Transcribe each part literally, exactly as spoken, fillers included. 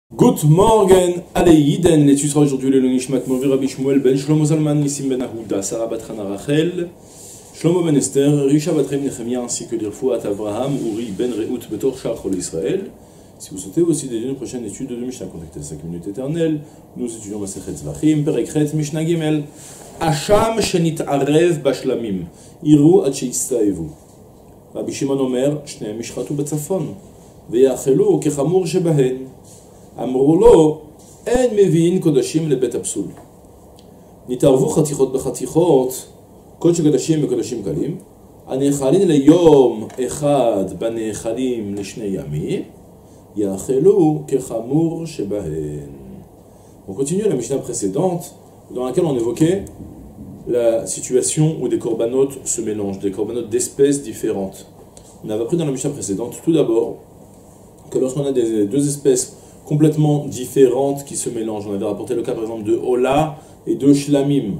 Good morning, allez Yiden, l'étude sera aujourd'hui le Nishmat Movi Rabbi Shmuel ben Shlomo Zalman, Nissim ben Ahuda, Sarah bat Hana Rachel, Shlomo ben Esther, Risha bat Rem Nechemia, ainsi que l'Irfouat Avraham, Uri ben Rehout Betor Shachol Israël. Si vous souhaitez aussi dédier une prochaine étude de Mishnah, contactez cinq minutes éternelles. Nous étudions Masechet Zvachim, Perekret, Mishnah Gimel, Hacham Shenit Arev Bashlamim, Iru Acheistaivu. Rabbi Shimon Omer, Shneem Mishratu Batzafon, Veyachelu Kechamur Shebahen. אמרו לו, אין מביאים קודשים לבית הפסול. נתערבו חתיכות בחתיכות, קודש קודשים וקודשים קלים, הנאכלים ליום אחד בנאכלים לשני ימים, יאכלו כחמור שבהן. On continue la Mishnah précédente, dans laquelle on évoquait la situation où des corbanotes se mélangent, des corbanotes d'espèces différentes. On avait appris dans la Mishnah précédente, tout d'abord, que lorsqu'on a des deux espèces complètement différentes qui se mélangent. On avait rapporté le cas par exemple de Ola et de Shlamim.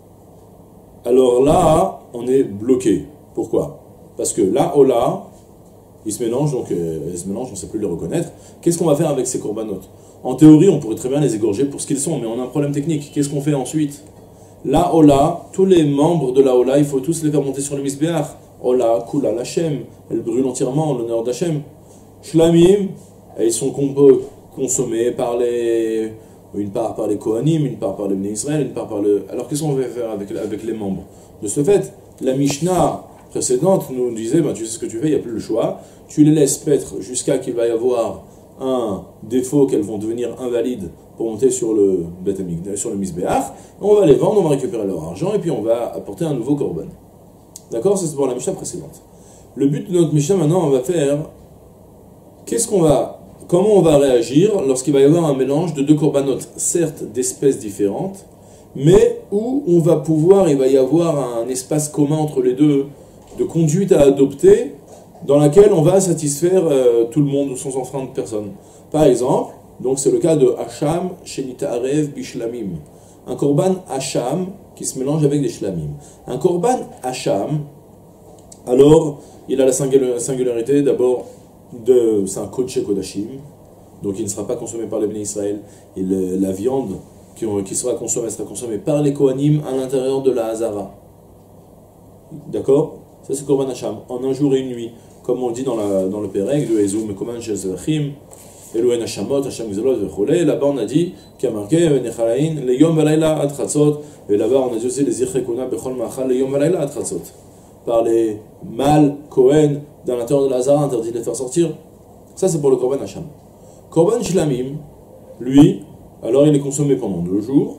Alors là, on est bloqué. Pourquoi? Parce que là, Ola, ils se mélangent, donc euh, ils se mélangent, on ne sait plus les reconnaître. Qu'est-ce qu'on va faire avec ces corbanotes? En théorie, on pourrait très bien les égorger pour ce qu'ils sont, mais on a un problème technique. Qu'est-ce qu'on fait ensuite? La Ola, tous les membres de la Ola, il faut tous les faire monter sur le Misbeach. Ola, Kula, l'Hachem, elle brûle entièrement en l'honneur d'Hachem. Shlamim, ils sont composés consommés par les, une part par les Kohanim, une part par les Bnei Israël, une part par le... Alors qu'est-ce qu'on va faire avec, avec les membres? De ce fait, la Mishnah précédente nous disait, bah, tu sais ce que tu fais, il n'y a plus le choix, tu les laisses paître jusqu'à qu'il va y avoir un défaut, qu'elles vont devenir invalides pour monter sur le Bet Hamikdash, sur le Misbeach, on va les vendre, on va récupérer leur argent, et puis on va apporter un nouveau korban. D'accord? Ça c'est pour la Mishnah précédente. Le but de notre Mishnah maintenant, on va faire, qu'est-ce qu'on va... Comment on va réagir lorsqu'il va y avoir un mélange de deux corbanotes, certes d'espèces différentes, mais où on va pouvoir, il va y avoir un espace commun entre les deux, de conduite à adopter, dans laquelle on va satisfaire euh, tout le monde sans enfreindre personne. Par exemple, donc c'est le cas de Hacham Shenita Arev Bishlamim. Un korban Hacham qui se mélange avec des Shlamim. Un korban Hacham, alors il a la singularité d'abord, de, c'est un Kodesh Kodashim, donc il ne sera pas consommé par les Bnei Israël, et le, la viande qui, qui sera consommée sera consommée par les Kohanim à l'intérieur de la Hazara. D'accord? Ça c'est Korban Hacham, en un jour et une nuit, comme on le dit dans, la, dans le Perek de Ezou Mekoman Shezvachim, Elohen Hashamot, Hasham Gzalot, Vechole. Là-bas on a dit, qui a marqué, Nechalain, le Yom Valayla Ad Chatzot, et là-bas on a dit aussi les Zirchekuna Bechol Machal, le Yom Valayla Ad Chatzot, par les mâles Kohen dans l'intérieur de la Hazara, interdit de les faire sortir. Ça c'est pour le Korban Hacham. Korban Shlamim, lui, alors il est consommé pendant deux jours.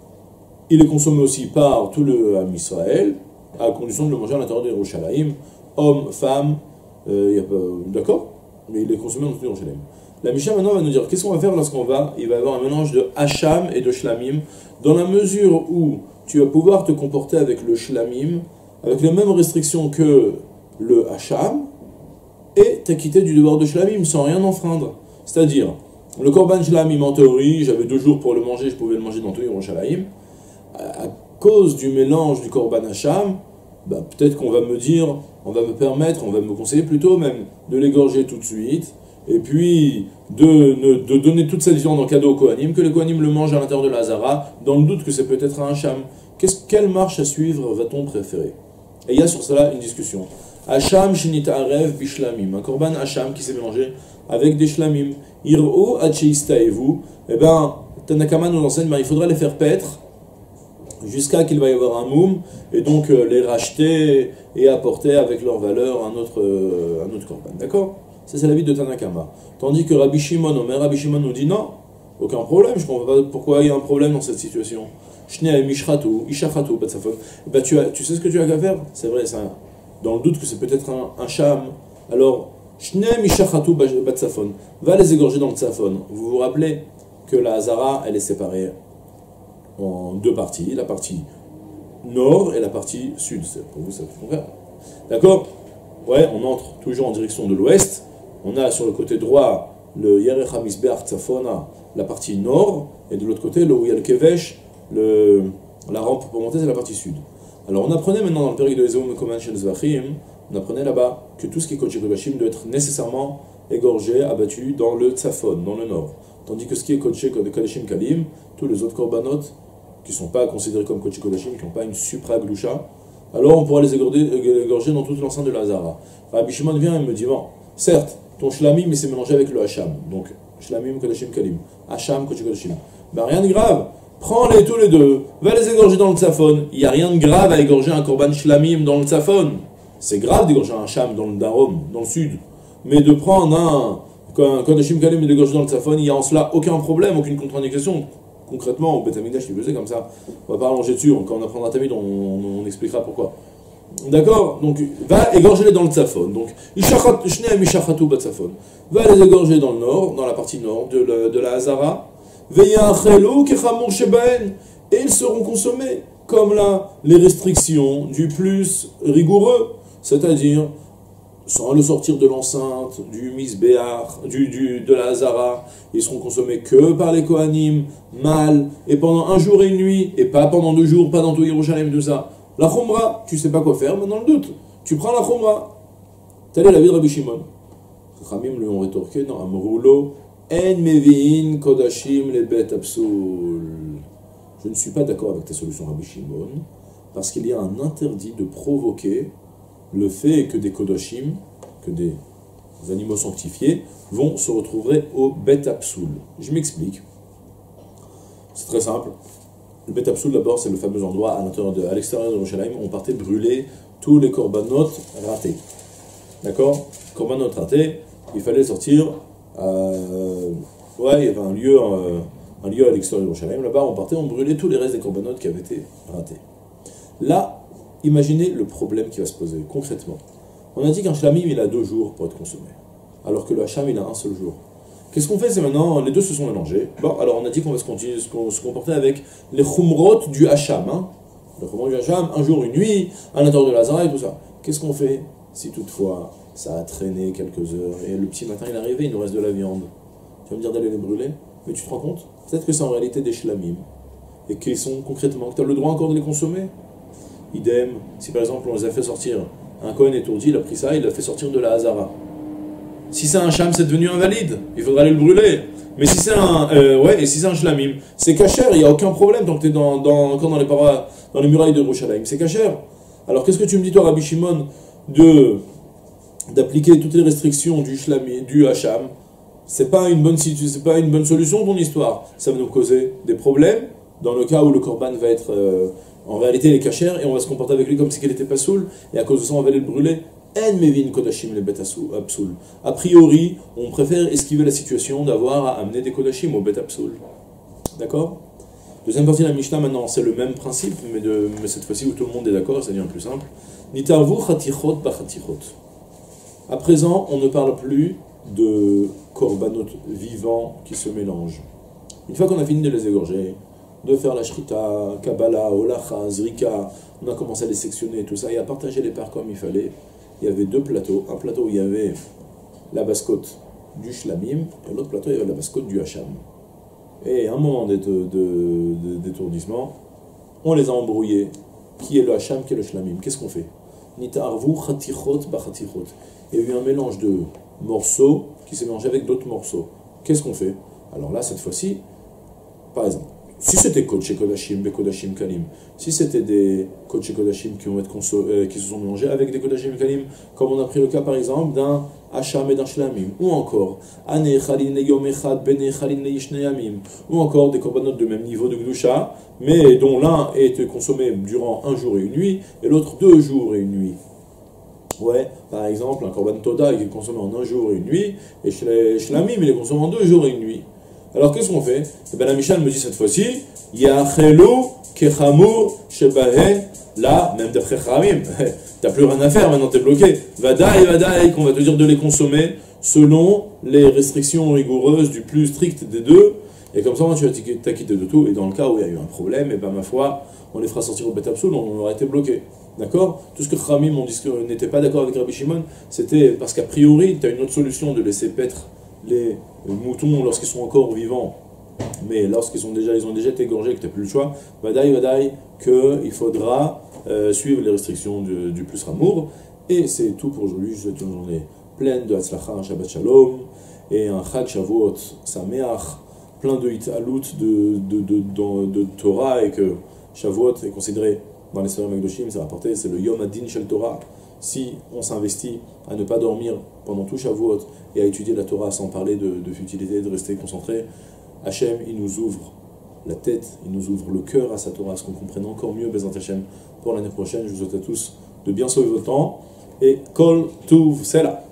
Il est consommé aussi par tout le Ham Israël, à condition de le manger à l'intérieur de Yerushalayim, homme, femme, euh, d'accord? Mais il est consommé dans tout Yerushalayim. La Mishnah maintenant va nous dire qu'est-ce qu'on va faire lorsqu'on va, il va y avoir un mélange de Hacham et de Shlamim, dans la mesure où tu vas pouvoir te comporter avec le Shlamim, avec les mêmes restrictions que le Hacham, et t'acquitter du devoir de Shlamim sans rien enfreindre. C'est-à-dire, le Korban Shlamim, en théorie, j'avais deux jours pour le manger, je pouvais le manger dans tout Yerushalayim. À cause du mélange du Korban Hacham, bah, peut-être qu'on va me dire, on va me permettre, on va me conseiller plutôt même de l'égorger tout de suite, et puis de, de donner toute cette viande en cadeau aux Kohanim, que les Kohanim le mangent à l'intérieur de la Hazara, dans le doute que c'est peut-être un Hacham. Quelle marche à suivre va-t-on préférer? Et il y a sur cela une discussion. Hacham Shenita Arev Bishlamim, un korban Hacham qui s'est mélangé avec des Shlamim. Ir'u Acheistaevu, eh bien, Tanakama nous enseigne, ben, il faudra les faire paître jusqu'à qu'il va y avoir un moum, et donc euh, les racheter et apporter avec leur valeur un autre, euh, un autre korban. D'accord? Ça c'est l'avis de Tanakama. Tandis que Rabbi Shimon, Omer, Rabbi Shimon nous dit non, aucun problème, je ne comprends pas pourquoi il y a un problème dans cette situation. Shnei Mishratu, Ishachatu, Batsafon. Ben, tu, tu sais ce que tu as qu'à faire? C'est vrai, c'est un... dans le doute que c'est peut-être un, un sham, alors, Shneem Ishachatu Batsafon, va les égorger dans le Tzafon. Vous vous rappelez que la Hazara, elle est séparée en deux parties, la partie nord et la partie sud. Pour vous, ça vous comprend? D'accord? Ouais, on entre toujours en direction de l'ouest. On a sur le côté droit le Yerech HaMizbeach Tzafona, la partie nord, et de l'autre côté, le Uyal Kevesh, le, la rampe pour monter, c'est la partie sud. Alors on apprenait maintenant dans le Perek de Ezou Mekoman Shezvachim, on apprenait là-bas que tout ce qui est Kodesh Kodashim doit être nécessairement égorgé, abattu dans le Tzafon, dans le nord. Tandis que ce qui est Kodesh Kodashim Kalim, tous les autres korbanot qui ne sont pas considérés comme Kodesh Kodashim, qui n'ont pas une supra-glusha, alors on pourra les égorger, égorger dans toute l'enceinte de la Hazara. Rabbi Shimon vient et me dit, bon, certes, ton shlamim s'est mélangé avec le hacham, donc shlamim Kodashim Kalim, hacham Kodesh Kodashim. Ben rien de grave, prends-les tous les deux, va les égorger dans le tzafon. Il n'y a rien de grave à égorger un korban shlamim dans le tzafon. C'est grave d'égorger un hacham dans le darom, dans le sud. Mais de prendre un, un Kodashim Kalim et d'égorger dans le tzafon, il n'y a en cela aucun problème, aucune contre-indication. Concrètement, au Beth Amikdash, il faisait comme ça. On va pas allonger dessus, quand on apprendra Tamid, on, on, on expliquera pourquoi. D'accord? Donc, va égorger-les dans le tzafon. Donc, Shneem Ishachatu Batzafon. Va les égorger dans le nord, dans la partie nord de la, de la Hazara. Veyachelu Kechamur Shebaen. Et ils seront consommés, comme là, les restrictions du plus rigoureux, c'est-à-dire sans le sortir de l'enceinte, du misbéar, du, du, de la Hazara, ils seront consommés que par les Kohanim, mâles, et pendant un jour et une nuit, et pas pendant deux jours, pas dans tout Yerushalayim, tout ça. La Khumra, tu sais pas quoi faire, maintenant le doute. Tu prends la Khumra. Tel est la vie de Rabbi Shimon. Khamim lui ont rétorqué, non, Amroulo, En Mevin Kodashim le Bet Absul. Je ne suis pas d'accord avec ta solution, Rabbi Shimon, parce qu'il y a un interdit de provoquer le fait que des Kodashim, que des animaux sanctifiés, vont se retrouver au Bet Absul. Je m'explique. C'est très simple. Le Bet Absul, d'abord, c'est le fameux endroit à l'intérieur de, à l'extérieur de Yerushalayim où on partait brûler tous les korbanot ratés. D'accord? Korbanot ratés, il fallait sortir. Euh, ouais, il y avait un lieu, euh, un lieu à l'extérieur de Yerushalayim. Là-bas, on partait, on brûlait tous les restes des korbanot qui avaient été ratés. Là, imaginez le problème qui va se poser concrètement. On a dit qu'un shlamim, il a deux jours pour être consommé, alors que le hacham, il a un seul jour. Qu'est-ce qu'on fait? C'est maintenant, les deux se sont mélangés. Bon, alors on a dit qu'on va se, continuer, se comporter avec les chumrot du hacham. Hein. Le chumrot du hacham, un jour, une nuit, à l'intérieur de la Hazara et tout ça. Qu'est-ce qu'on fait si toutefois ça a traîné quelques heures et le petit matin il est arrivé, il nous reste de la viande? Tu vas me dire d'aller les brûler? Mais tu te rends compte? Peut-être que c'est en réalité des shlamim et qu'ils sont concrètement, que tu as le droit encore de les consommer. Idem, si par exemple on les a fait sortir, un Kohen étourdi, il a pris ça, il l'a fait sortir de la Hazara. Si c'est un sham, c'est devenu invalide, il faudra aller le brûler. Mais si c'est un, euh, ouais, et si c'est un shlamim, c'est cachère, il n'y a aucun problème tant que tu es dans, dans, encore dans les, para, dans les murailles de Yerushalayim, c'est cachère. Alors qu'est-ce que tu me dis toi, Rabbi Shimon, de d'appliquer toutes les restrictions du shlamim, du hacham? C'est pas une bonne c'est pas une bonne solution ton histoire. Ça va nous causer des problèmes dans le cas où le korban va être euh, en réalité les cachères et on va se comporter avec lui comme si il n'était pas saoul et à cause de ça on va aller le brûler. En mevin kodashim le bet absul. A priori, on préfère esquiver la situation d'avoir à amener des kodashim au bet absul. D'accord? Deuxième partie de la Mishnah maintenant, c'est le même principe, mais, de, mais cette fois-ci où tout le monde est d'accord, ça devient plus simple. Nitarvu chatichot bachatichot. À présent, on ne parle plus de korbanot vivants qui se mélangent. Une fois qu'on a fini de les égorger, de faire la shrita, kabbalah, holacha, zrika, on a commencé à les sectionner et tout ça, et à partager les parts comme il fallait. Il y avait deux plateaux, un plateau où il y avait la bascote du shlamim, et l'autre plateau où il y avait la bascote du hacham. Et à un moment d'étourdissement, on les a embrouillés. Qui est le hacham, qui est le shlamim? Qu'est-ce qu'on fait? Nita'arvu chatichot bachatichot. Il y a eu un mélange de morceaux qui s'est mélangé avec d'autres morceaux. Qu'est-ce qu'on fait? Alors là, cette fois-ci, par exemple, si c'était Kodesh Kodashim, Bekodashim Kalim, si c'était des Kodesh Kodashim qui, vont être euh, qui se sont mélangés avec des Kodashim Kalim, comme on a pris le cas par exemple d'un Hacham et d'un Shlamim, ou encore Ane Chalin Yom Echad, Bene Chalin Yishne Yamim, ou encore des korbanot de même niveau de Gdusha, mais dont l'un est consommé durant un jour et une nuit, et l'autre deux jours et une nuit. Ouais, par exemple, un korban Toda qui est consommé en un jour et une nuit, et Shlamim il est consommé en deux jours et une nuit. Alors qu'est-ce qu'on fait? Eh bien, la Mishnah me dit cette fois-ci, Yachelu kechamur shebahe, là, même d'après Khamim, t'as plus rien à faire, maintenant t'es bloqué. Vadaï, vadaï, qu'on va te dire de les consommer selon les restrictions rigoureuses du plus strict des deux, et comme ça, tu vas t'acquitter de tout, et dans le cas où il y a eu un problème, et ben ma foi, on les fera sortir au Bet Absul, on aurait été bloqué. D'accord? Tout ce que Khamim n'était pas d'accord avec Rabbi Shimon, c'était parce qu'a priori, tu as une autre solution de laisser paître les moutons lorsqu'ils sont encore vivants, mais lorsqu'ils sont déjà, ils ont déjà été égorgés et que tu n'as plus le choix, vadaï, vadaï, qu'il faudra euh, suivre les restrictions du, du plus ramour. Et c'est tout pour aujourd'hui. Je souhaite une journée pleine de Hatzlacha, un Shabbat Shalom, et un Chag Shavuot Sameach, plein de hitalout, de, de, de, de, de Torah, et que Shavuot est considéré dans les Sfarim Akdoshim, c'est rapporté, c'est le Yom Adin Shel Torah. Si on s'investit à ne pas dormir pendant tout Shavuot et à étudier la Torah sans parler de, de futilité, de rester concentré, Hachem, il nous ouvre la tête, il nous ouvre le cœur à sa Torah, à ce qu'on comprenne encore mieux Bezrat Hachem pour l'année prochaine. Je vous souhaite à tous de bien sauver votre temps, et Kol Tuv Sela.